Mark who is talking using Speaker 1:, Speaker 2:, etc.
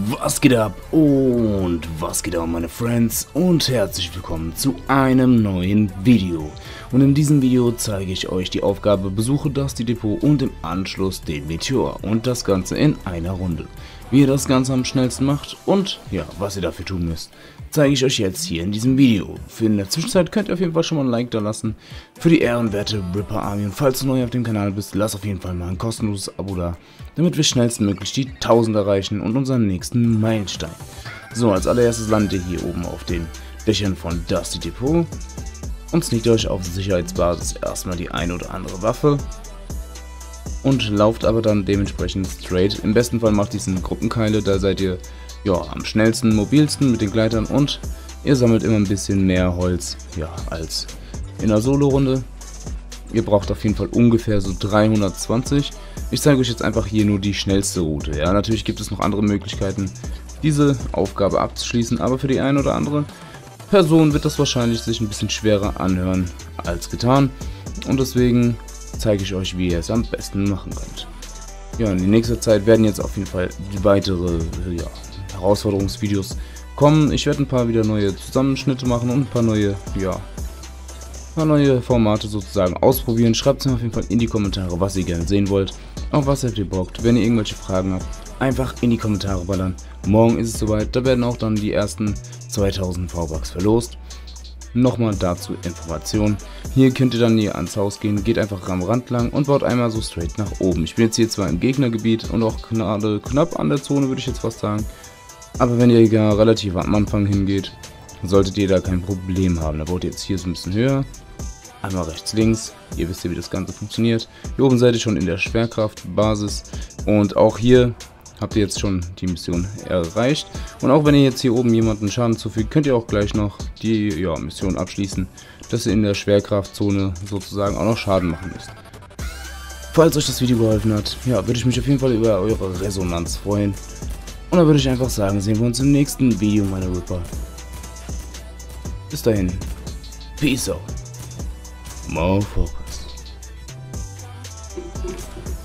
Speaker 1: Was geht ab und was geht ab, meine Friends, und herzlich willkommen zu einem neuen Video. Und in diesem Video zeige ich euch die Aufgabe: besuche Dusty Depot und im Anschluss den Meteor, und das Ganze in einer Runde. Wie ihr das Ganze am schnellsten macht und ja, was ihr dafür tun müsst, zeige ich euch jetzt hier in diesem Video. Für in der Zwischenzeit könnt ihr auf jeden Fall schon mal ein Like da lassen für die ehrenwerte Ripper Army, und falls du neu auf dem Kanal bist, lass auf jeden Fall mal ein kostenloses Abo da, damit wir schnellstmöglich die 1000 erreichen und unseren nächsten Meilenstein. So, als allererstes landet ihr hier oben auf den Dächern von Dusty Depot und sneakt euch auf Sicherheitsbasis erstmal die eine oder andere Waffe und lauft aber dann dementsprechend straight. Im besten Fall macht diesen Gruppenkeile, da seid ihr ja am schnellsten, mobilsten mit den Gleitern, und ihr sammelt immer ein bisschen mehr Holz, ja, als in einer Solo-Runde. Ihr braucht auf jeden Fall ungefähr so 320. Ich zeige euch jetzt einfach hier nur die schnellste Route. Ja, natürlich gibt es noch andere Möglichkeiten, diese Aufgabe abzuschließen, aber für die eine oder andere Person wird das wahrscheinlich sich ein bisschen schwerer anhören als getan, und deswegen zeige ich euch, wie ihr es am besten machen könnt. Ja, in nächster Zeit werden jetzt auf jeden Fall die weitere Herausforderungsvideos kommen. Ich werde ein paar wieder neue Zusammenschnitte machen und ein paar neue, neue Formate sozusagen ausprobieren. Schreibt es mir auf jeden Fall in die Kommentare, was ihr gerne sehen wollt, auf was habt ihr Bock. Wenn ihr irgendwelche Fragen habt, einfach in die Kommentare ballern. Morgen ist es soweit, da werden auch dann die ersten 2000 V-Bucks verlost. Nochmal dazu Informationen. Hier könnt ihr dann hier ans Haus gehen, geht einfach am Rand lang und baut einmal so straight nach oben. Ich bin jetzt hier zwar im Gegnergebiet und auch knapp an der Zone, würde ich jetzt fast sagen. Aber wenn ihr gar relativ am Anfang hingeht, solltet ihr da kein Problem haben. Da baut ihr jetzt hier so ein bisschen höher. Einmal rechts, links. Ihr wisst ja, wie das Ganze funktioniert. Hier oben seid ihr schon in der Schwerkraftbasis. Und auch hier habt ihr jetzt schon die Mission erreicht. Und auch wenn ihr jetzt hier oben jemanden Schaden zufügt, könnt ihr auch gleich noch die Mission abschließen, dass ihr in der Schwerkraftzone sozusagen auch noch Schaden machen müsst. Falls euch das Video geholfen hat, ja, würde ich mich auf jeden Fall über eure Resonanz freuen. Und dann würde ich einfach sagen, sehen wir uns im nächsten Video, meine Ripper. Bis dahin. Peace out. More focus.